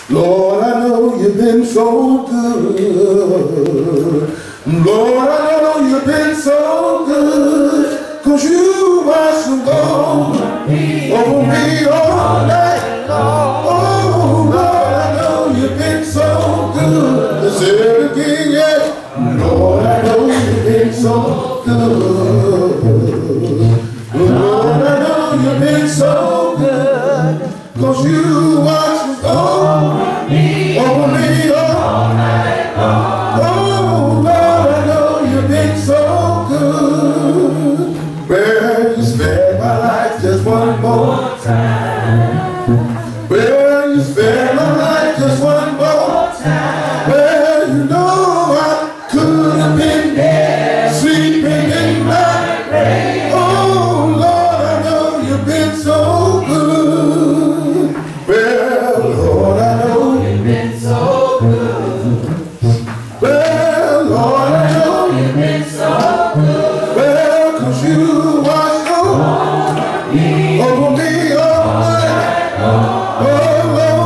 Lord, I know you've been so good. Lord, I know you've been so good. 'Cause you watched them go over me all night long. Oh, Lord, I know you've been so good. Let's say it again, yeah. Lord, I know you've been so good. Lord, I know you've been so good. 'Cause you watched them go over me all night long. Oh, Lord, I know you've been so good. Well, you spared my life just one more time. Well, you spared my life just one more time. Well, you know I could have been dead, sleeping in my grave. Oh, Lord, I know you've been so good. Well, Lord, I know you've been so good. Well, Lord, I know you've been so good. Well, 'cause you watched over me all night long. Oh, Lord.